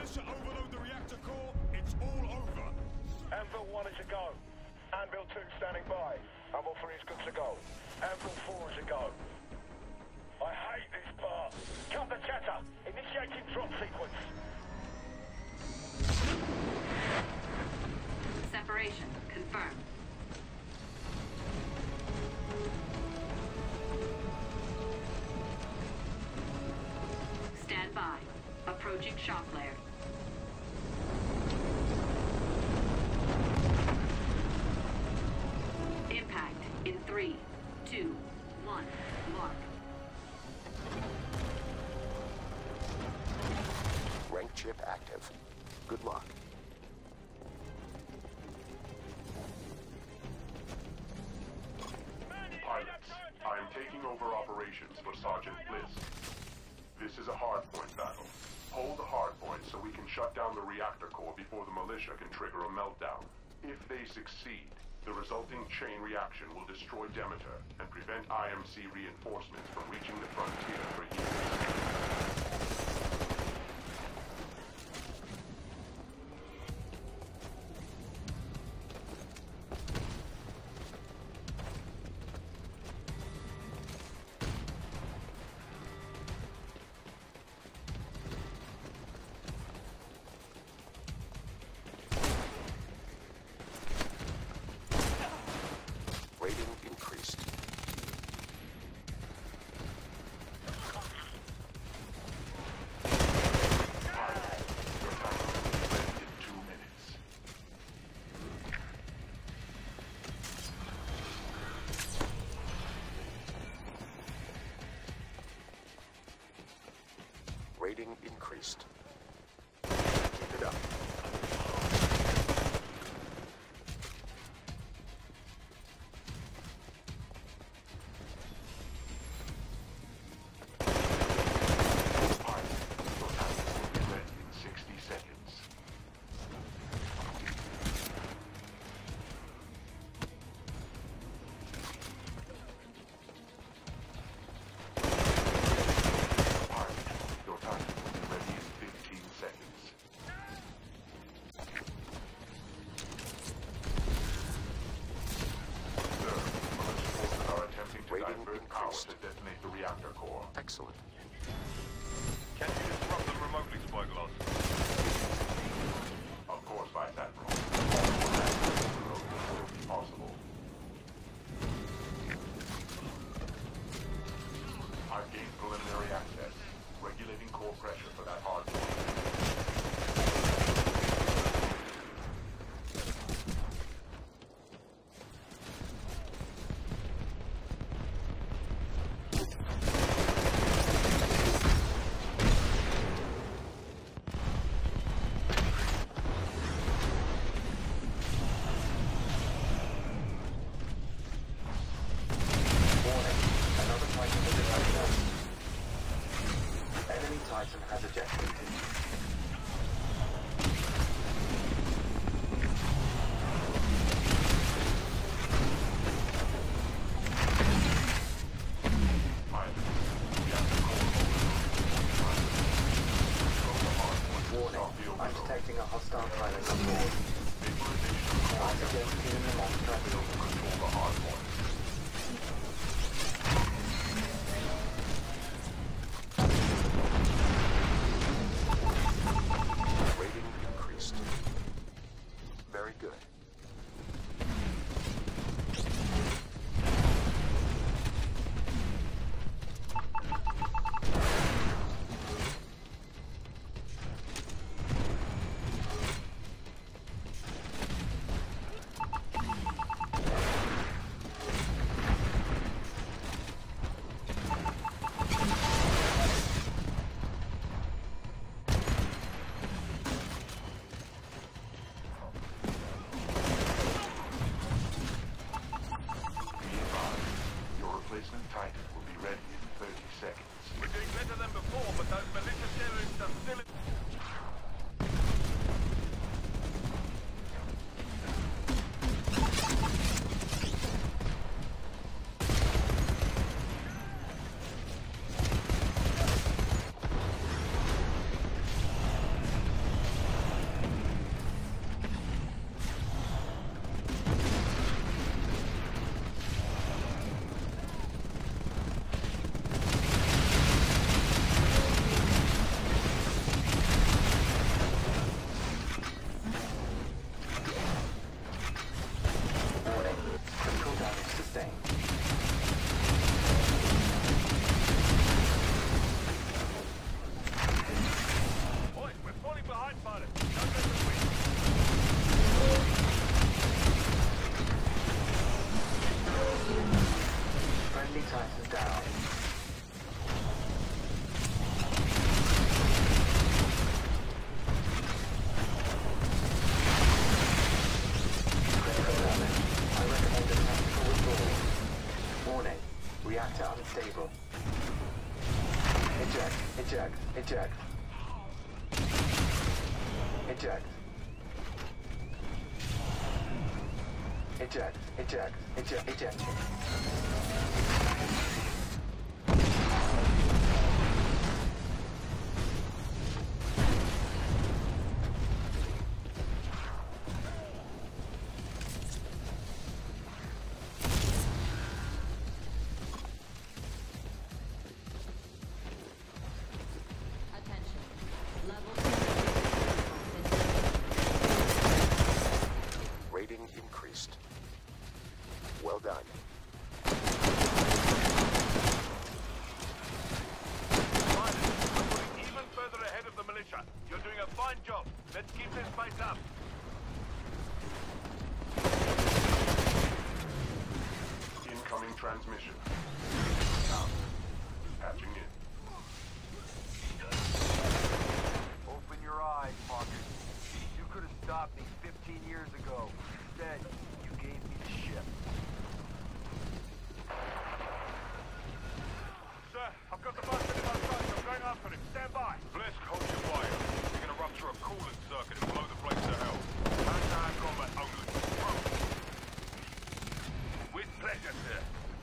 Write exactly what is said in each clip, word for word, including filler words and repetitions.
militia overload the reactor core, it's all over. Anvil one is a go. Anvil two standing by. Anvil three is good to go. Anvil four is a go. I hate this part. Cut the chatter. Initiating drop sequence. Separation confirmed. Stand by. Approaching shock layer. Impact in three, two, one. Mark. Rank chip active. Good luck. Pilots, I am taking over operations for Sergeant Bliss. This is a hardpoint battle. Hold the hardpoint so we can shut down the reactor core before the militia can trigger a meltdown. If they succeed, the resulting chain reaction will destroy Demeter and prevent I M C reinforcements from reaching the frontier for years. Rating increased. Rating increased. Keep it up. Excellent. Can you disrupt them remotely, Spyglass? Of course, Vice Admiral. Possible. I've gained preliminary access, regulating core pressure for that hard Titan has ejected. Warning, I'm detecting a hostile pilot on board. I suggest giving them on track. Control the hard point. Very good. Titan will be ready in thirty seconds. We're doing better than before, but those militia terrorists are still... Titan down. Critical damage. I recommend a tactical withdrawal. Warning. Reactor unstable. Eject. Eject. Eject. Eject. Eject. Eject. Eject. Eject. Attention. Level Rating increased. Well done. Pilot, we're moving even further ahead of the militia. You're doing a fine job. Let's keep this pace up. Incoming transmission. Patching in. Open your eyes, Marcus. You could have stopped me fifteen years ago. Instead, you gave me the ship. Sir, I've got the bastard in my sights. I'm going after him. Stand by. Blisk, hold your fire. You're going to rupture a coolant circuit and blow the place to hell. Hand-to-hand combat only. Through. With pleasure, sir.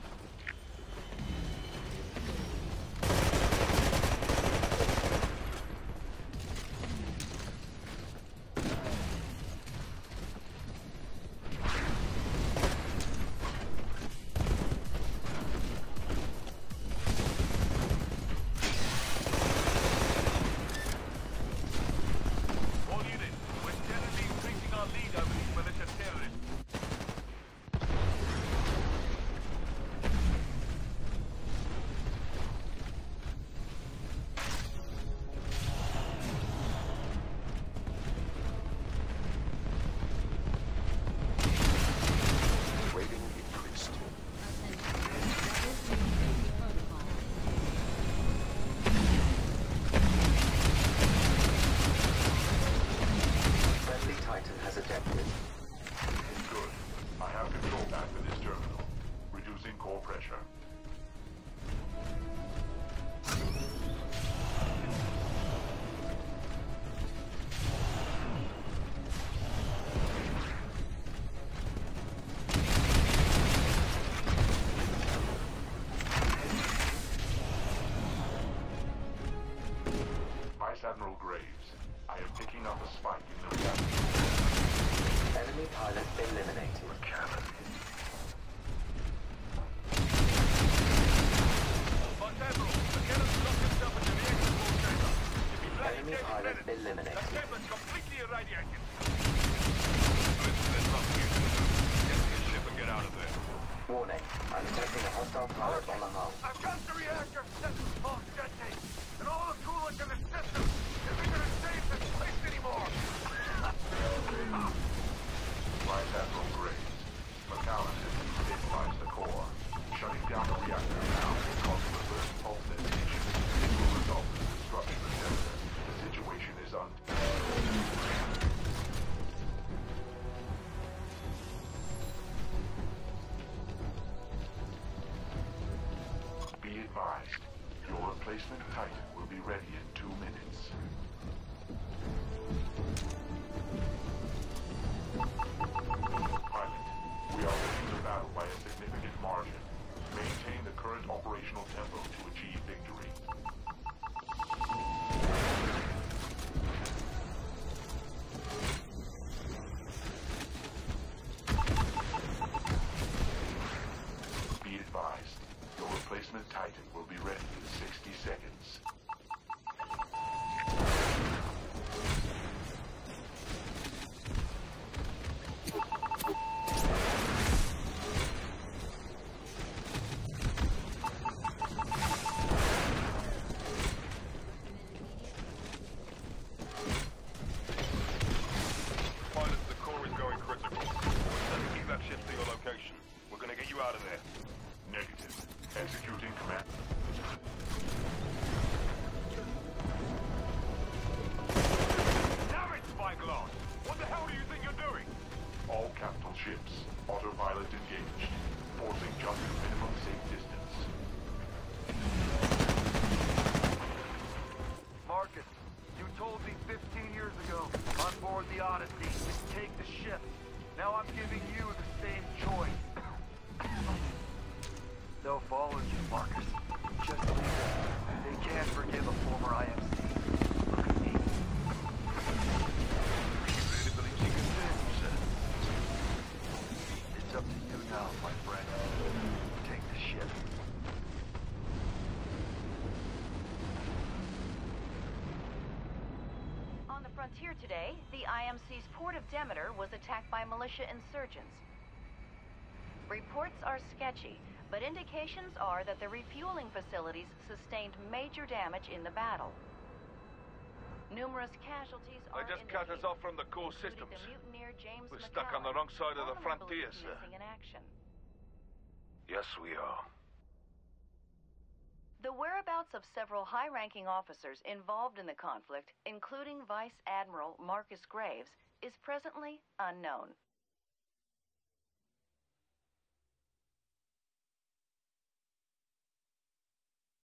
All units, we're steadily increasing our lead over these militia terrorists. Rating increased. Friendly Titan has ejected. Good. I have control back to this terminal. Reducing core pressure. Vice Admiral Graves, I am picking up a spike in the reactor. Enemy pilot eliminated. Cannon. Vice Admiral, the cannon's locked himself in the reactor core chamber. If he bloody Enemy takes pilot minutes, eliminated. the chamber's completely irradiated. Blisk, there's nothing you can do. Get to your ship and get out of there. Warning. I'm detecting a hostile pilot on the hull. I've got the reactor set to full detonate, and all the coolant in the system isn't gonna save this place anymore. Vice Admiral Graves, McAllen has stabilized the core. Shutting down the reactor now will cause the first pulse detonation. It will result in the destruction of the sensor. The situation is un... Be advised, your replacement Titan will be ready in two minutes. Pilot, we are winning the battle by a significant margin. Maintain the current operational tempo to achieve victory. Be advised, your replacement Titan will be ready in sixty seconds. Pilot, the core is going critical. We're sending evac ships to your location. We're gonna get you out of there. Negative. Execute They'll follow you, Marcus. Just leave them. They can't forgive a former I M C. Look at me. He really believes he can save himself. It's up to you now, my friend. Take the ship. On the frontier today, the I M C's port of Demeter was attacked by militia insurgents. Reports are sketchy, but indications are that the refueling facilities sustained major damage in the battle. Numerous casualties They are just cut us indicated, off from the core including systems. the mutineer James We're stuck on the McCallum, wrong side of the formerly frontier, believed sir. missing in action. Yes, we are. The whereabouts of several high-ranking officers involved in the conflict, including Vice Admiral Marcus Graves, is presently unknown.